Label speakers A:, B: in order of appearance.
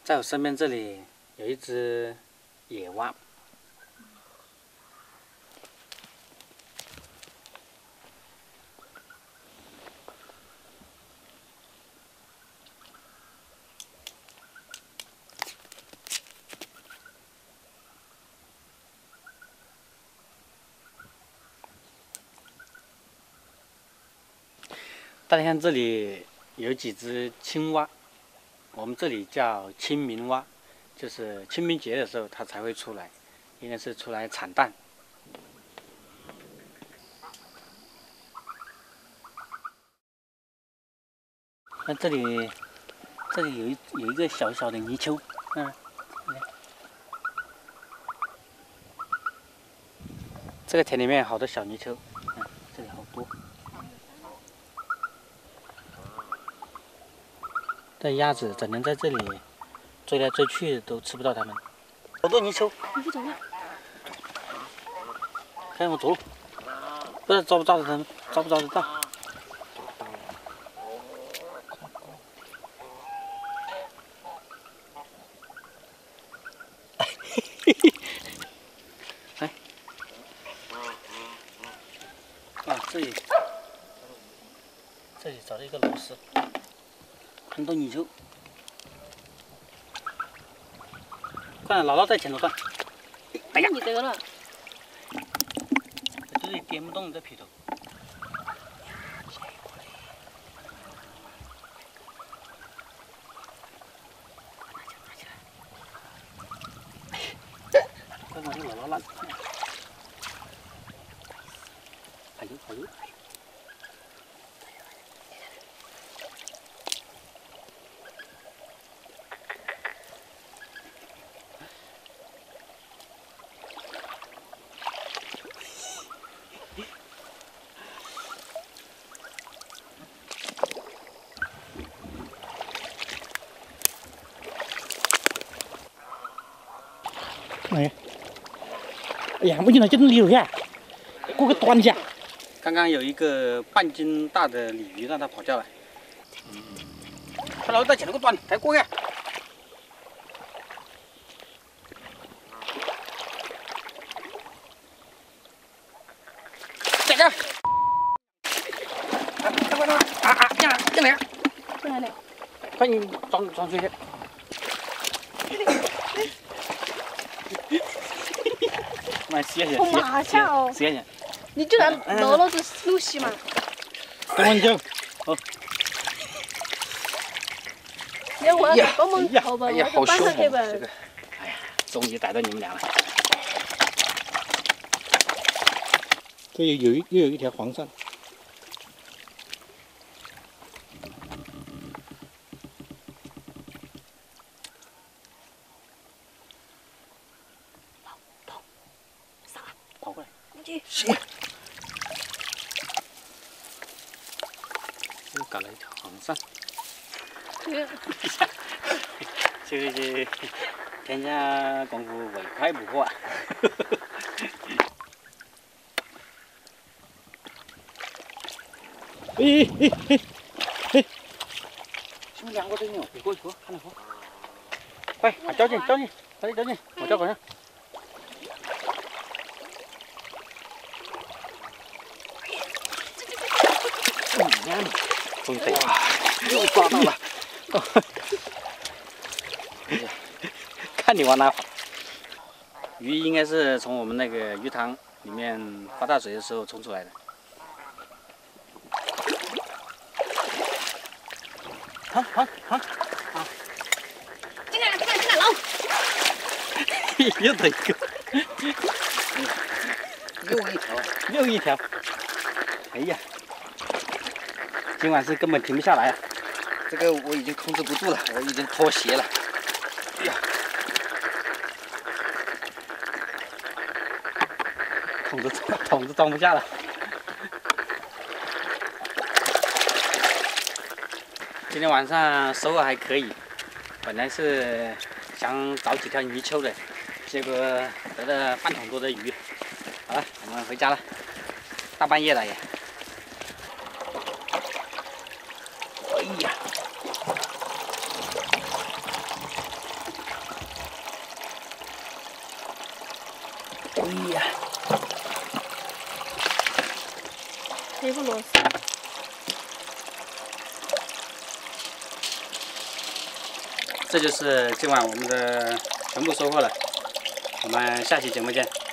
A: 在我身边这里有一只野蛙，大家看这里有几只青蛙，我们这里叫清明蛙，就是清明节的时候它才会出来，应该是出来产蛋。那这里有一个小小的泥鳅，这个田里面好多小泥鳅，这里好多。这鸭子整天在这里追来追去，都吃不到它们。好多泥鳅，
B: 你去走了。
A: 看我走路，不知道抓不抓得它们，抓不抓得到。哎，啊，这里找到一个螺丝，很多泥鳅。快点，姥姥在前头看。
B: 哎呀，你得了。
A: 这里颠不动这劈头。快把这姥姥拉。哎呦哎呦！
C: 哎呀，没见到这种鲤鱼啊，给我端下。
A: 刚刚有一个半斤大的鲤鱼让它跑掉了，快老在前头给我端，抬过去。这个，进来，
B: 进来了。
A: 快你装出去。妈，谢谢，
B: 好麻烦哦。
A: 谢谢。
B: 你就让姥姥子路西嘛。
A: 跟我走。好。
B: 要我帮忙靠吧，
A: 哎呀，
B: 我
A: 好凶猛！
B: 搬上去吧。
A: 这个，哎呀，终于逮到你们俩了。
C: 这又有一条黄鳝。
A: 跑过来。
B: 行。
A: 又搞了一条黄鳝。这天下功夫唯快不破。
C: 哎！
A: 前面两个对牛，你过去过，看到过。快，把交进，快点交进，我交管上。终于逮到了，又抓到了。看你往哪跑！鱼应该是从我们那个鱼塘里面发大水的时候冲出来的。好！
B: 进来，捞！
A: 又逮一个，又一条。哎呀，今晚是根本停不下来啊！这个我已经控制不住了，我已经脱鞋了。哎呀，桶子装不下了。今天晚上收获还可以，本来是想找几条泥鳅的，结果得了半桶多的鱼。好了，我们回家了，大半夜了也。哎呀！ 哎呀，
B: 黑不螺丝。
A: 这就是今晚我们的全部收获了。我们下期节目见。